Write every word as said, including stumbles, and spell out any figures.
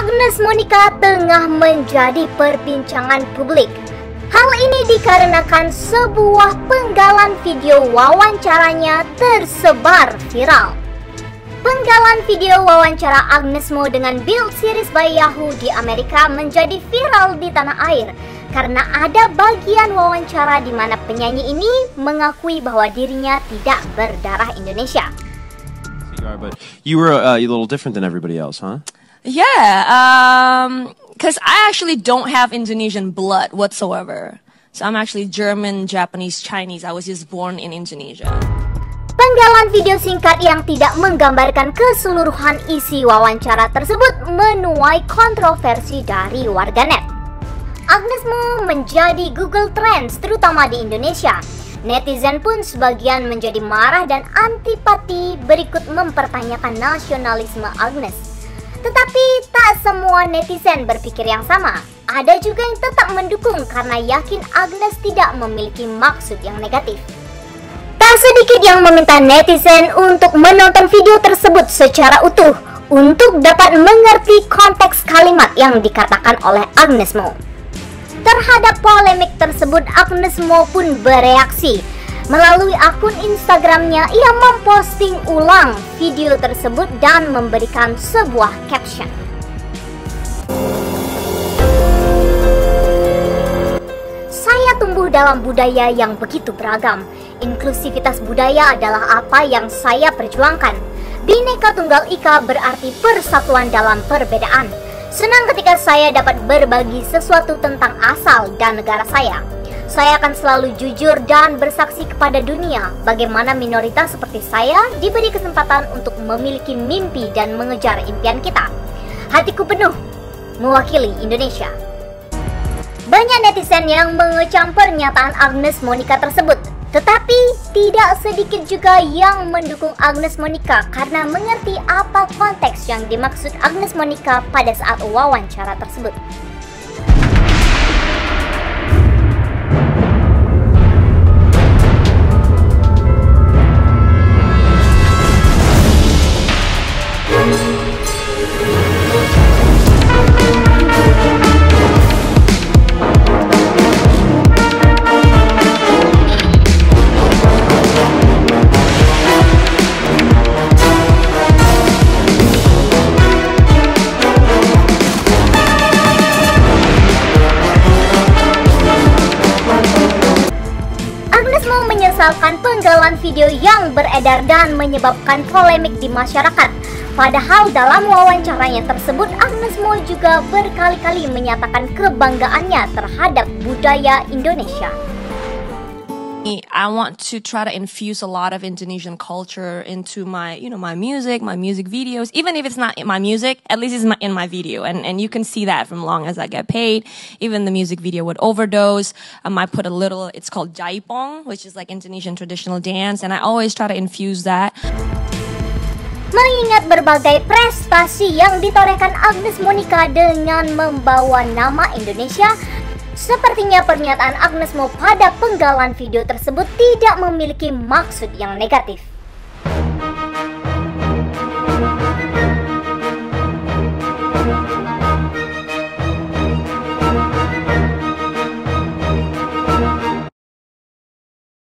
Agnes Monica tengah menjadi perbincangan publik. Hal ini dikarenakan sebuah penggalan video wawancaranya tersebar viral. Penggalan video wawancara Agnes Mo dengan Build series by Yahoo di Amerika menjadi viral di tanah air karena ada bagian wawancara di mana penyanyi ini mengakui bahwa dirinya tidak berdarah Indonesia. But you were uh, a little different than everybody else, huh? Yeah, um, because I actually don't have Indonesian blood whatsoever. So I'm actually German, Japanese, Chinese. I was just born in Indonesia. Penggalan video singkat yang tidak menggambarkan keseluruhan isi wawancara tersebut menuai kontroversi dari warganet. Agnes Mo menjadi Google Trends terutama di Indonesia. Netizen pun sebagian menjadi marah dan antipati berikut mempertanyakan nasionalisme Agnes. Tetapi tak semua netizen berpikir yang sama. Ada juga yang tetap mendukung karena yakin Agnes tidak memiliki maksud yang negatif. Tak sedikit yang meminta netizen untuk menonton video tersebut secara utuh untuk dapat mengerti konteks kalimat yang dikatakan oleh Agnes Mo. Terhadap polemik tersebut, Agnes Mo pun bereaksi. Melalui akun Instagramnya, ia memposting ulang video tersebut dan memberikan sebuah caption. Saya tumbuh dalam budaya yang begitu beragam. Inklusivitas budaya adalah apa yang saya perjuangkan. Bhinneka Tunggal Ika berarti persatuan dalam perbedaan. Senang ketika saya dapat berbagi sesuatu tentang asal dan negara saya. Saya akan selalu jujur dan bersaksi kepada dunia bagaimana minoritas seperti saya diberi kesempatan untuk memiliki mimpi dan mengejar impian kita. Hatiku penuh mewakili Indonesia. Banyak netizen yang mengecam pernyataan Agnes Monica tersebut. Tetapi tidak sedikit juga yang mendukung Agnes Monica karena mengerti apa konteks yang dimaksud Agnes Monica pada saat wawancara tersebut. Menyesalkan penggalan video yang beredar dan menyebabkan polemik di masyarakat. Padahal dalam wawancaranya tersebut, Agnes Mo juga berkali-kali menyatakan kebanggaannya terhadap budaya Indonesia. I want to try to infuse a lot of Indonesian culture into my, you know, my music, my music videos. Even if it's not in my music, at least it's my, in my video. And and you can see that from long as I get paid. Even the music video with Overdose, um, I put a little, it's called Jaipong, which is like Indonesian traditional dance. And I always try to infuse that. Mengingat berbagai prestasi yang ditorehkan Agnes Monica dengan membawa nama Indonesia, sepertinya pernyataan Agnes Mo pada penggalan video tersebut tidak memiliki maksud yang negatif.